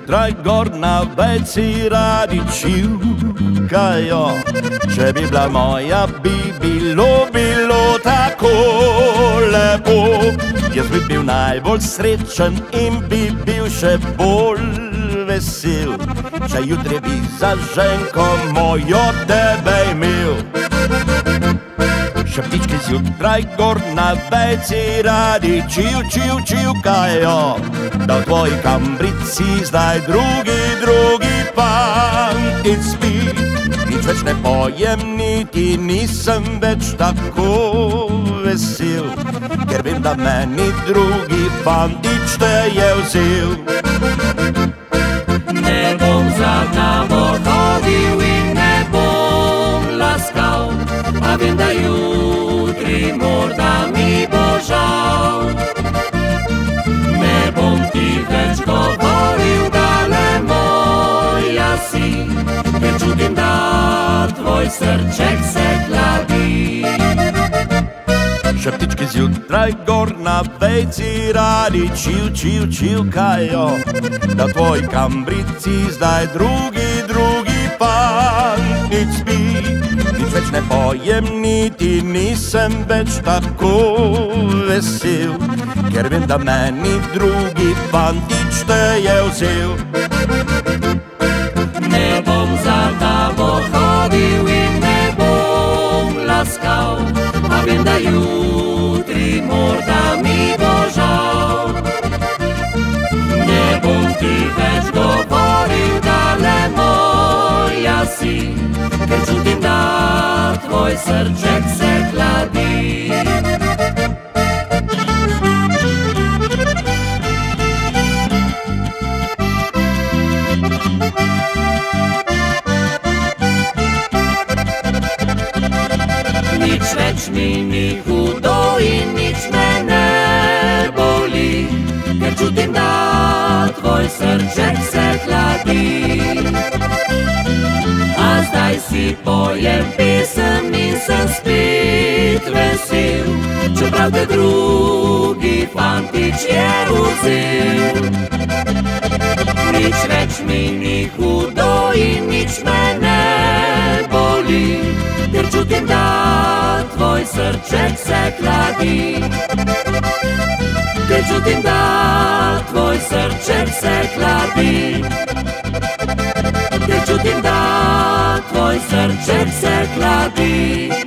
zjutraj gor na vejci radi čivkajo. Če bi bila moja, bi bilo tako lepo. Jaz bi bil najbolj srečen in bi bil še bolj vesel, če jutri bi za ženko mojo tebe imel. Še ptički zjutraj gor na vejci radi čivkajo, da v tvoji kambrici zdaj drugi fantic spi. Nič več ne pojem, niti nisem več tako vesel, ker vem, da meni drugi fantič te je vzel. Ne bom za tabo hodil in ne bom laskal, a vem, da jutri morda mi bo žal. Ne bom ti več govoril, da le moja si, ker čutim, da tvoj srček se hladi. Še ptički zjutraj gor na vejci radi čivkajo, da v tvoji kambrici zdaj drugi fantic spi. Nič več ne pojem, niti nisem več tako vesel, ker vem, da meni drugi fantič te je vzel. Ne bom za tabo hodil in ne bom laskal, a vem, da jutri morda mi bo žal. Ne bom ti več govoril, da le moja si, ker čutim, da tvoj srček se hladi. Nič več mi ni hudo in nič me ne boli, ker čutim, da tvoj srček se hladi. A zdaj si pojem pesem in sem spet vesel, čeprav te drugi fantič je vzel. Nič več mi ni hudo in nič me ne boli, ker čutim, da tvoj srček se hladi. Ker čutim, da tvoj srček se hladi. Ker čutim, da tvoj srček se hladi.